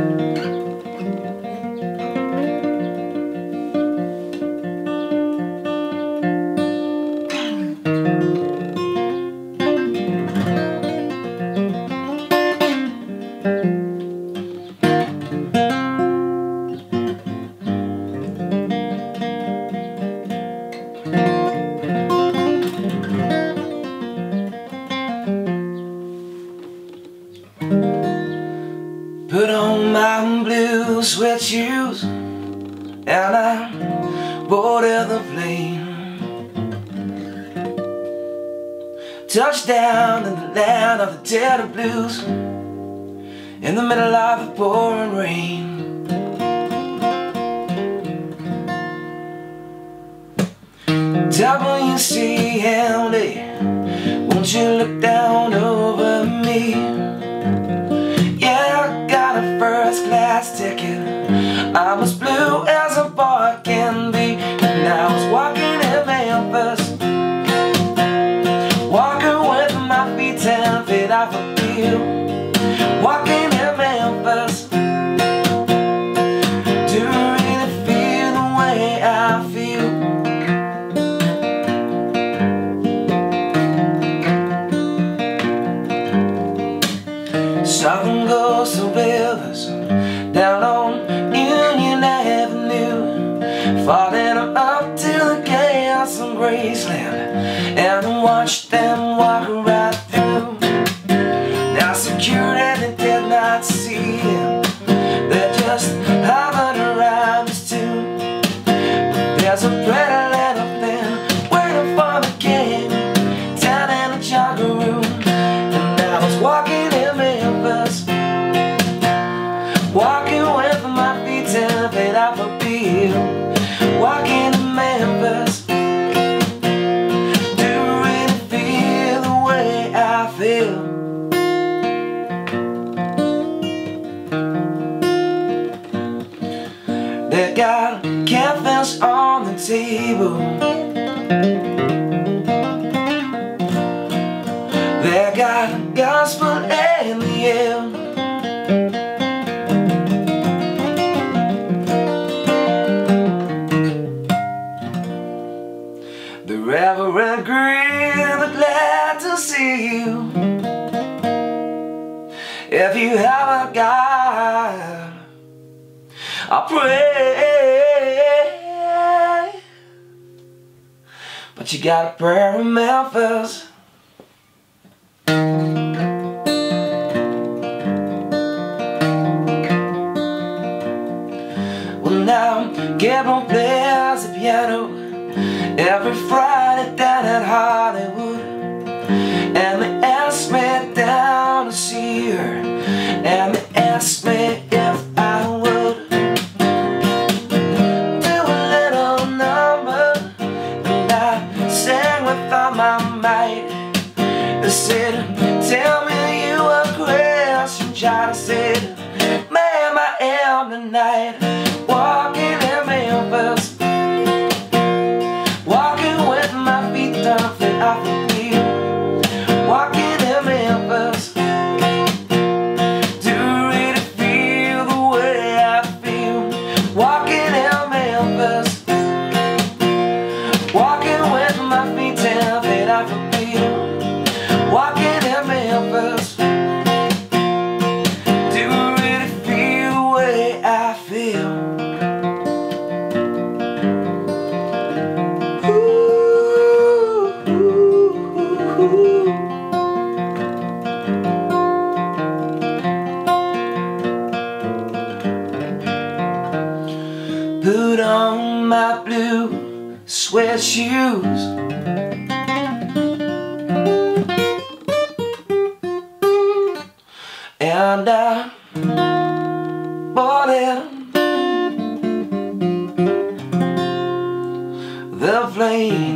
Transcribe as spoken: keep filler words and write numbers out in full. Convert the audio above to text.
Put on my blue sweat shoes and I boarded the plane. Touchdown in the land of the dead of blues, in the middle of the pouring rain. W C L A, won't you look down over me? Yeah, I got a first class ticket. I'm as blue as a boy can be. And I was walking in Memphis, walking with my feet ten feet off a field. Walking in Memphis, do you really feel the way I feel? Southern goes to rivers down on Union Avenue, falling up to the chaos in Graceland, and I watched them walk right through. Now security did not see them, they just hovered around us too. But there's a pretty little thing waiting for the king down in the jungle room. And I was walking in Memphis, walking with my feet ten feet off a field. Walking in Memphis, do you really feel the way I feel? They got catfish on the table, they got gospel in the air. The Reverend Green, I'm glad to see you. If you have a God, I pray. But you got a prayer in Memphis. Well, now Gabriel plays the piano every Friday down at Hollywood, and they ask me down to see her, and they ask me if I would do a little number, and I sang with all my might. They said, tell me you a Christian child. I said, ma'am, I am tonight. Walking in Memphis, walking with my feet down feet off the field. Walking in Memphis, do you really feel the way I feel? Walking in Memphis, walking with my feet ten feet off the field. Walking in Memphis, do you really feel the way I feel? Put on my blue sweat shoes and I boarded the plane.